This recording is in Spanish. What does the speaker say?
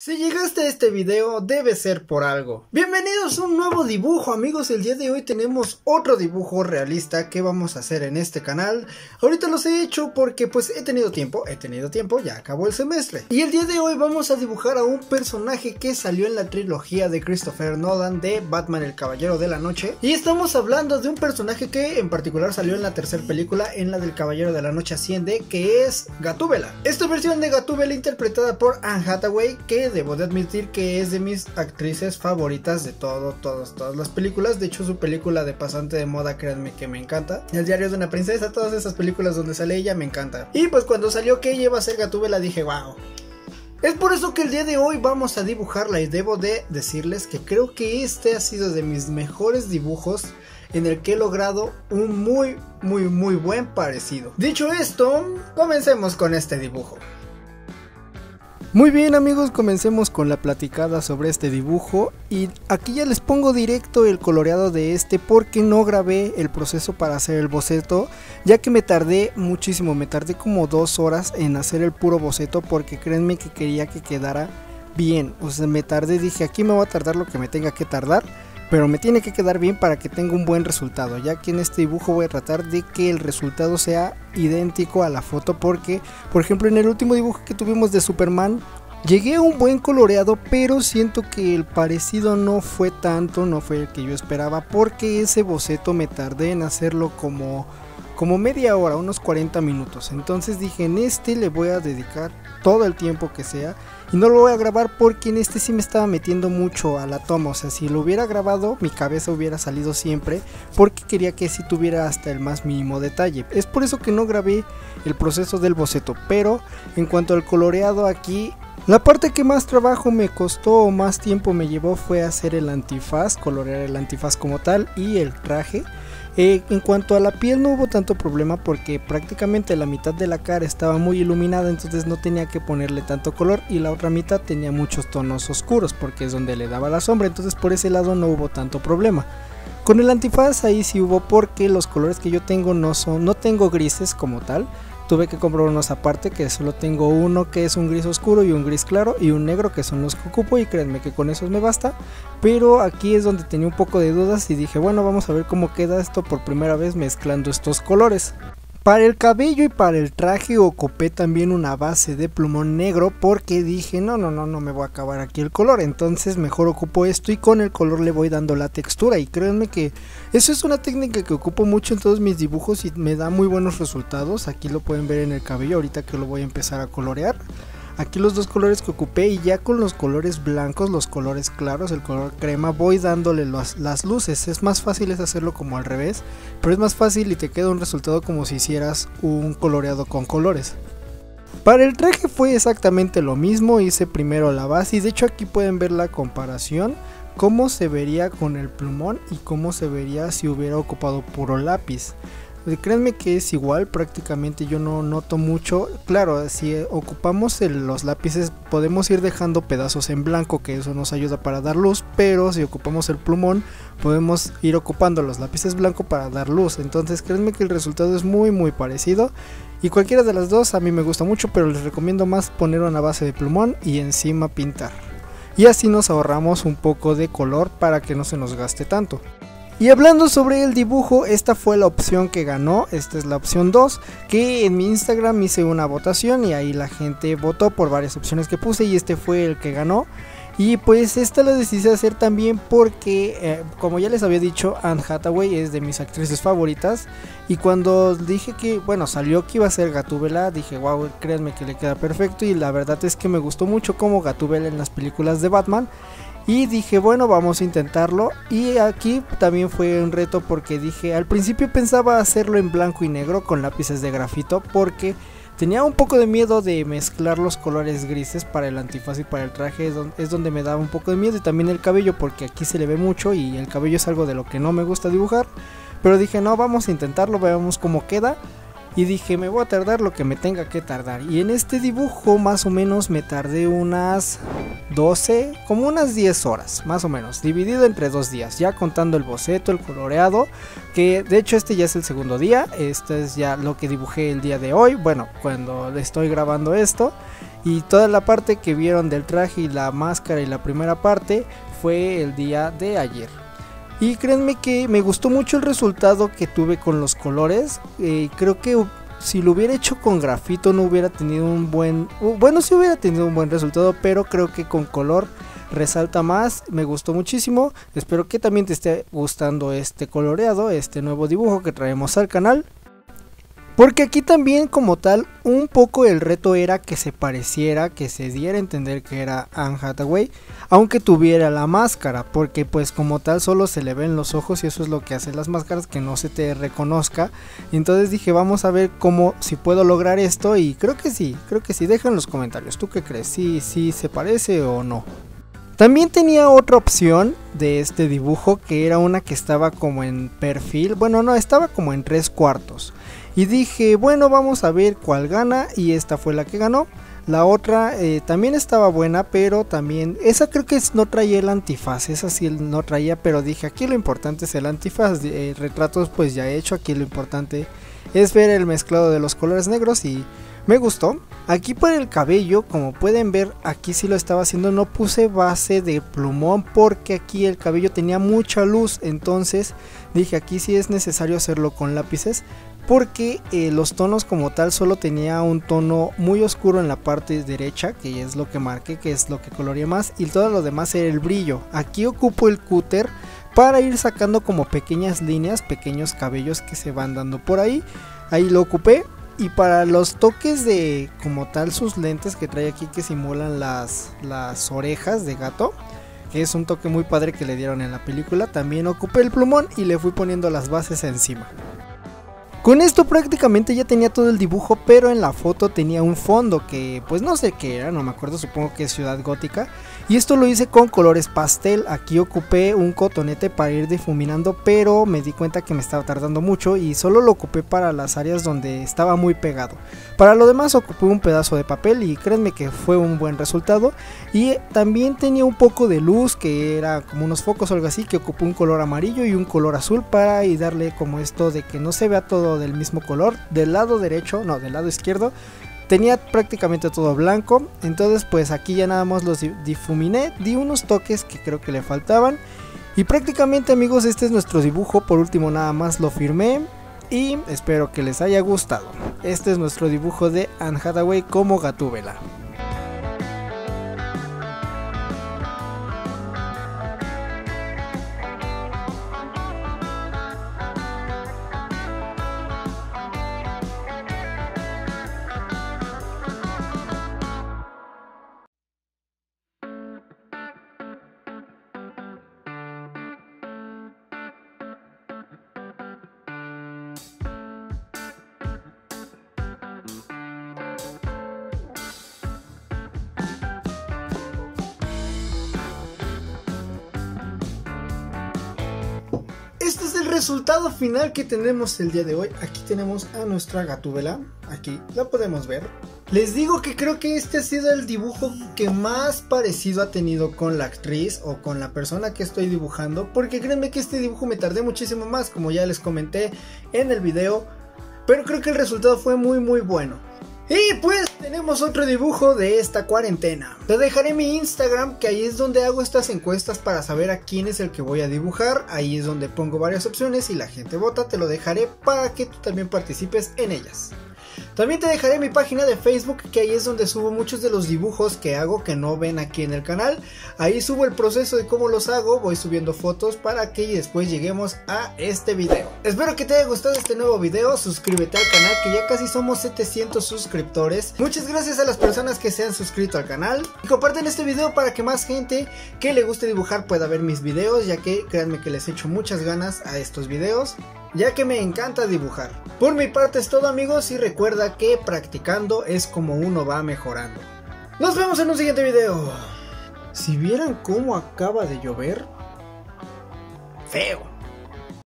Si llegaste a este video debe ser por algo. Bienvenidos a un nuevo dibujo, amigos. El día de hoy tenemos otro dibujo realista que vamos a hacer en este canal. Ahorita los he hecho porque pues he tenido tiempo, ya acabó el semestre. Y el día de hoy vamos a dibujar a un personaje que salió en la trilogía de Christopher Nolan de Batman el Caballero de la Noche. Y estamos hablando de un personaje que en particular salió en la tercera película, en la del Caballero de la Noche Asciende, que es Gatúbela. Esta versión de Gatúbela interpretada por Anne Hathaway, que debo de admitir que es de mis actrices favoritas de todas las películas. De hecho, su película de pasante de moda, créanme que me encanta. El diario de una princesa, todas esas películas donde sale ella me encanta. Y pues cuando salió que ella iba a ser Gatúbela dije wow. Es por eso que el día de hoy vamos a dibujarla y debo de decirles que creo que este ha sido de mis mejores dibujos en el que he logrado un muy buen parecido. Dicho esto, comencemos con este dibujo. Muy bien, amigos, comencemos con la platicada sobre este dibujo. Y aquí ya les pongo directo el coloreado de este porque no grabé el proceso para hacer el boceto, ya que me tardé muchísimo, me tardé como 2 horas en hacer el puro boceto porque créanme que quería que quedara bien. O sea, me tardé, dije aquí me voy a tardar lo que me tenga que tardar, pero me tiene que quedar bien para que tenga un buen resultado, ya que en este dibujo voy a tratar de que el resultado sea idéntico a la foto, porque por ejemplo en el último dibujo que tuvimos de Superman llegué a un buen coloreado, pero siento que el parecido no fue tanto, no fue el que yo esperaba, porque ese boceto me tardé en hacerlo como media hora, unos 40 minutos. Entonces dije, en este le voy a dedicar todo el tiempo que sea y no lo voy a grabar porque en este sí me estaba metiendo mucho a la toma. O sea, si lo hubiera grabado mi cabeza hubiera salido siempre, porque quería que sí tuviera hasta el más mínimo detalle. Es por eso que no grabé el proceso del boceto. Pero en cuanto al coloreado, aquí la parte que más trabajo me costó o más tiempo me llevó fue hacer el antifaz, colorear el antifaz como tal y el traje. En cuanto a la piel no hubo tanto problema porque prácticamente la mitad de la cara estaba muy iluminada, entonces no tenía que ponerle tanto color, y la otra mitad tenía muchos tonos oscuros porque es donde le daba la sombra, entonces por ese lado no hubo tanto problema. Con el antifaz ahí sí hubo, porque los colores que yo tengo no tengo grises como tal. Tuve que comprar unos aparte, que solo tengo uno que es un gris oscuro y un gris claro y un negro, que son los que ocupo, y créanme que con esos me basta. Pero aquí es donde tenía un poco de dudas y dije, bueno, vamos a ver cómo queda esto por primera vez mezclando estos colores. Para el cabello y para el traje ocupé también una base de plumón negro porque dije no me voy a acabar aquí el color, entonces mejor ocupo esto y con el color le voy dando la textura. Y créanme que eso es una técnica que ocupo mucho en todos mis dibujos y me da muy buenos resultados. Aquí lo pueden ver en el cabello ahorita que lo voy a empezar a colorear. Aquí los dos colores que ocupé, y ya con los colores blancos, los colores claros, el color crema, voy dándole las luces. Es más fácil hacerlo como al revés, pero es más fácil y te queda un resultado como si hicieras un coloreado con colores. Para el traje fue exactamente lo mismo, hice primero la base y de hecho aquí pueden ver la comparación, cómo se vería con el plumón y cómo se vería si hubiera ocupado puro lápiz. Créanme que es igual, prácticamente yo no noto mucho. Claro, si ocupamos los lápices podemos ir dejando pedazos en blanco, que eso nos ayuda para dar luz, pero si ocupamos el plumón podemos ir ocupando los lápices blancos para dar luz. Entonces créanme que el resultado es muy parecido, y cualquiera de las dos a mí me gusta mucho, pero les recomiendo más poner una base de plumón y encima pintar, y así nos ahorramos un poco de color para que no se nos gaste tanto. Y hablando sobre el dibujo, esta fue la opción que ganó, esta es la opción 2, que en mi Instagram hice una votación y ahí la gente votó por varias opciones que puse y este fue el que ganó. Y pues esta la decidí hacer también porque, como ya les había dicho, Anne Hathaway es de mis actrices favoritas. Y cuando dije que, bueno, salió que iba a ser Gatúbela, dije, wow, créanme que le queda perfecto. Y la verdad es que me gustó mucho como Gatúbela en las películas de Batman. Y dije, bueno, vamos a intentarlo. Y aquí también fue un reto porque dije, al principio pensaba hacerlo en blanco y negro con lápices de grafito, porque tenía un poco de miedo de mezclar los colores grises para el antifaz y para el traje, es donde me daba un poco de miedo, y también el cabello porque aquí se le ve mucho y el cabello es algo de lo que no me gusta dibujar. Pero dije, no, vamos a intentarlo, veamos cómo queda. Y dije, me voy a tardar lo que me tenga que tardar. Y en este dibujo más o menos me tardé unas 12, como unas 10 horas más o menos, dividido entre 2 días, ya contando el boceto, el coloreado, que de hecho este ya es el segundo día. Este es ya lo que dibujé el día de hoy, bueno, cuando estoy grabando esto. Y toda la parte que vieron del traje y la máscara y la primera parte fue el día de ayer. Y créanme que me gustó mucho el resultado que tuve con los colores. Creo que si lo hubiera hecho con grafito no hubiera tenido un buen... Bueno, sí hubiera tenido un buen resultado, pero creo que con color resalta más. Me gustó muchísimo. Espero que también te esté gustando este coloreado, este nuevo dibujo que traemos al canal. Porque aquí también como tal un poco el reto era que se pareciera, que se diera a entender que era Anne Hathaway, aunque tuviera la máscara, porque pues como tal solo se le ven los ojos y eso es lo que hacen las máscaras, que no se te reconozca. Entonces dije, vamos a ver cómo, si puedo lograr esto, y creo que sí, deja en los comentarios, ¿tú qué crees? ¿Sí se parece o no? También tenía otra opción de este dibujo, que era una que estaba como en perfil, bueno no, estaba como en 3/4. Y dije, bueno, vamos a ver cuál gana, y esta fue la que ganó. La otra también estaba buena, pero también, esa creo que no traía el antifaz, esa sí no traía, pero dije, aquí lo importante es el antifaz. Retratos pues ya he hecho, aquí lo importante es ver el mezclado de los colores negros y me gustó. Aquí por el cabello, como pueden ver, aquí sí lo estaba haciendo, no puse base de plumón porque aquí el cabello tenía mucha luz, entonces dije, aquí sí es necesario hacerlo con lápices. Porque los tonos como tal solo tenía un tono muy oscuro en la parte derecha, que es lo que marqué, que es lo que coloreé más, y todo lo demás era el brillo. Aquí ocupo el cúter para ir sacando como pequeñas líneas, pequeños cabellos que se van dando por ahí. Ahí lo ocupé. Y para los toques de como tal sus lentes que trae aquí, que simulan las orejas de gato, que es un toque muy padre que le dieron en la película, también ocupé el plumón y le fui poniendo las bases encima. Con esto prácticamente ya tenía todo el dibujo, pero en la foto tenía un fondo que pues no sé qué era, no me acuerdo, supongo que es Ciudad Gótica. Y esto lo hice con colores pastel. Aquí ocupé un cotonete para ir difuminando, pero me di cuenta que me estaba tardando mucho y solo lo ocupé para las áreas donde estaba muy pegado. Para lo demás ocupé un pedazo de papel y créanme que fue un buen resultado. Y también tenía un poco de luz, que era como unos focos o algo así, que ocupé un color amarillo y un color azul para y darle como esto de que no se vea todo del mismo color. Del lado derecho, no, del lado izquierdo tenía prácticamente todo blanco, entonces pues aquí ya nada más los difuminé, di unos toques que creo que le faltaban. Y prácticamente amigos, este es nuestro dibujo. Por último nada más lo firmé y espero que les haya gustado. Este es nuestro dibujo de Anne Hathaway como Gatúbela. Este es el resultado final que tenemos el día de hoy. Aquí tenemos a nuestra Gatúbela, aquí la podemos ver. Les digo que creo que este ha sido el dibujo que más parecido ha tenido con la actriz o con la persona que estoy dibujando, porque créanme que este dibujo me tardé muchísimo más, como ya les comenté en el video, pero creo que el resultado fue muy bueno. Y pues tenemos otro dibujo de esta cuarentena. Te dejaré mi Instagram, que ahí es donde hago estas encuestas para saber a quién es el que voy a dibujar. Ahí es donde pongo varias opciones y la gente vota. Te lo dejaré para que tú también participes en ellas. También te dejaré mi página de Facebook, que ahí es donde subo muchos de los dibujos que hago que no ven aquí en el canal. Ahí subo el proceso de cómo los hago, voy subiendo fotos para que después lleguemos a este video. Espero que te haya gustado este nuevo video, suscríbete al canal que ya casi somos 700 suscriptores. Muchas gracias a las personas que se han suscrito al canal y comparten este video para que más gente que le guste dibujar pueda ver mis videos, ya que créanme que les echo muchas ganas a estos videos, ya que me encanta dibujar. Por mi parte es todo amigos, y recuerda que practicando es como uno va mejorando. Nos vemos en un siguiente video. Si vieran cómo acaba de llover, feo.